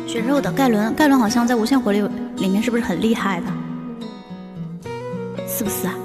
血肉的盖伦，盖伦好像在无限火力里面是不是很厉害的？是不是啊？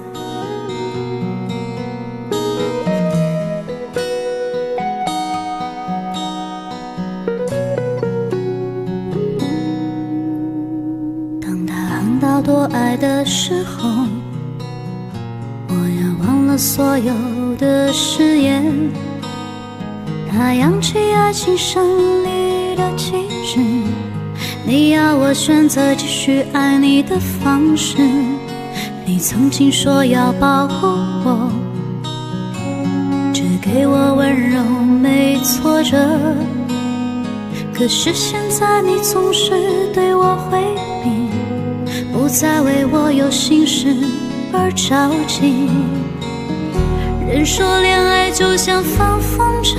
当他喊到多爱的时候，我要忘了所有的誓言。他扬起爱情胜利的旗帜，你要我选择继续爱你的方式。你曾经说要保护我，只给我温柔没挫折，可是现在你总是对我回避，不再为我有心事而着急。人说恋爱就像放风筝，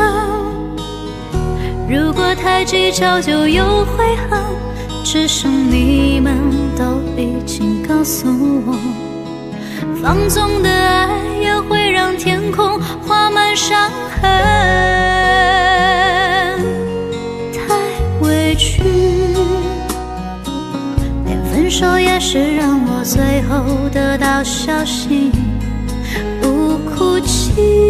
如果太计较就有悔恨，只剩你们都已经告诉我，放纵的爱也会让天空画满伤痕。太委屈，连分手也是让我最后得到消息不哭泣，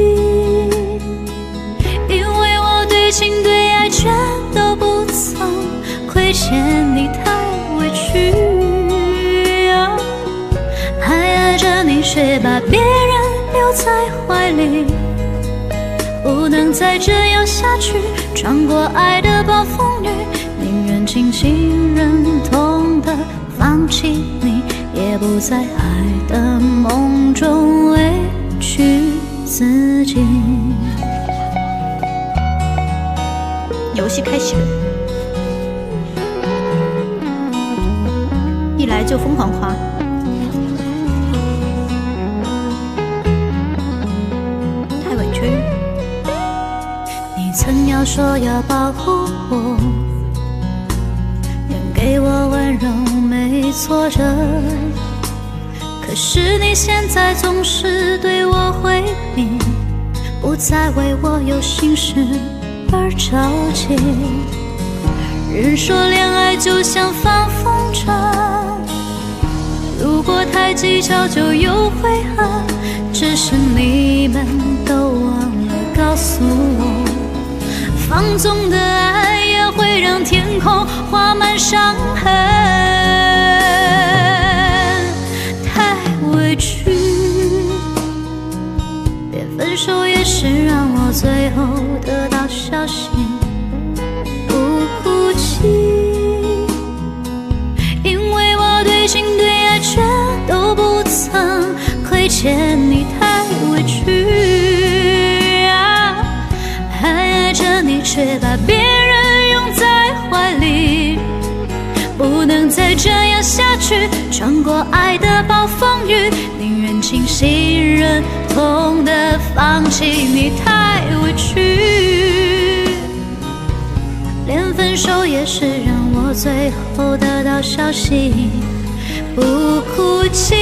因为我对情对爱全都不曾亏欠你，太委屈啊，还爱着你却把别人留在怀里，不能再这样下去，穿过爱的暴风雨，宁愿轻轻忍痛的放弃你，也不在爱的梦中委屈自己。 游戏开启了，一来就疯狂夸。太委屈。 你曾要说要保护我，愿给我温柔没挫折，可是你现在总是对我回避，不再为我有心事而着急。人说恋爱就像放风筝，如果太计较就有悔恨，只是你们都忘了告诉我，放纵的爱也会让天空画满伤痕。太委屈，连分手也是让我最后得到消息不哭泣，因为我对情对爱全都不曾亏欠你，太委屈啊，还爱着你却把别人拥在怀里，不能再这样下去，穿过爱的暴风雨，宁愿清醒忍痛的放弃你，太委屈，连分手也是让我最后得到消息不哭泣，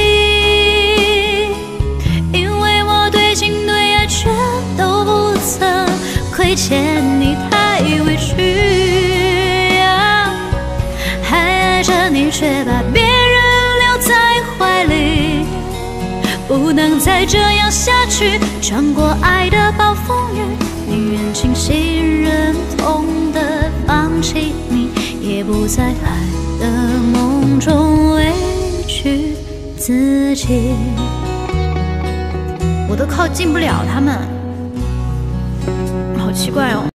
因为我对情对爱全都不曾亏欠你，太委屈啊，还爱着你却把别人留在怀里，不能再这样下去，穿过爱的暴风雨，宁愿清醒忍痛的放弃你，也不在爱的梦中委屈自己。 我都靠近不了他们，好奇怪哦。